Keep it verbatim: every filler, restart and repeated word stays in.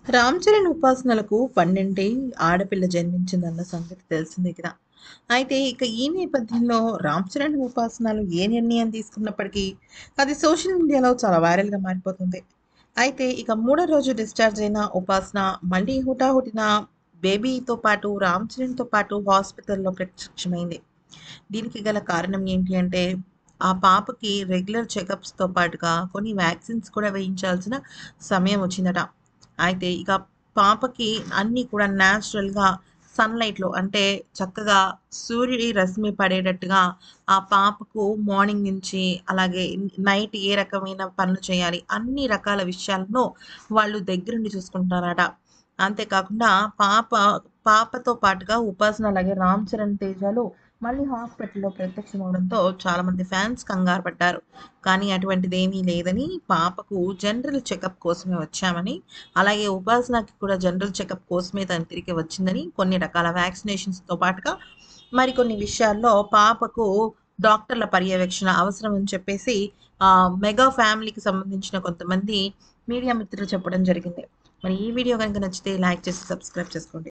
రామ్ చరణ్ ఉపాసనలకు పన్నెండే ఆడపిల్ల జన్మించిందన్న సంగతి తెలిసిందే కదా! అయితే ఇక ఈ నేపథ్యంలో రామ్ చరణ్ ఉపాసనలు ఏ నిర్ణయం తీసుకున్నప్పటికీ అది సోషల్ మీడియాలో చాలా వైరల్‌గా మారిపోతుంది. అయితే ఇక మూడో రోజు డిశ్చార్జ్ అయిన ఉపాసన మళ్ళీ హుటాహుటిన బేబీతో పాటు రామ్ చరణ్‌తో పాటు హాస్పిటల్‌లో ప్రత్యక్షమైంది. దీనికి గల కారణం ఏంటి అంటే, ఆ పాపకి రెగ్యులర్ చెకప్స్‌తో పాటుగా కొన్ని వ్యాక్సిన్స్ కూడా వేయించాల్సిన సమయం వచ్చిందట. అయితే ఇక పాపకి అన్నీ కూడా న్యాచురల్‌గా సన్‌లైట్‌లో అంటే చక్కగా సూర్యుడి రశ్మి పడేటట్టుగా ఆ పాపకు మార్నింగ్ నుంచి అలాగే నైట్ ఏ రకమైన పనులు చేయాలి, అన్ని రకాల విషయాలను వాళ్ళు దగ్గరుండి చూసుకుంటున్నారట. అంతే కాకుండా పాప పాపతో పాటుగా ఉపాసన అలాగే రామ్ చరణ్ తేజాలు మళ్ళీ హాస్పిటల్‌లో ప్రత్యక్షమవ్వడంతో చాలామంది ఫ్యాన్స్ కంగారు పడ్డారు. కానీ అటువంటిదేమీ లేదని, పాపకు జనరల్ చెకప్ కోసమే వచ్చామని, అలాగే ఉపాసనకి కూడా జనరల్ చెకప్ కోసమే తను తిరిగి వచ్చిందని, కొన్ని రకాల వ్యాక్సినేషన్స్‌తో పాటుగా మరికొన్ని విషయాల్లో పాపకు డాక్టర్ల పర్యవేక్షణ అవసరం అని చెప్పేసి ఆహ్, మెగా ఫ్యామిలీకి సంబంధించిన కొంతమంది మీడియా మిత్రులు చెప్పడం జరిగింది. మరి ఈ వీడియో గనుక నచ్చితే లైక్ చేసి సబ్స్క్రైబ్ చేసుకోండి.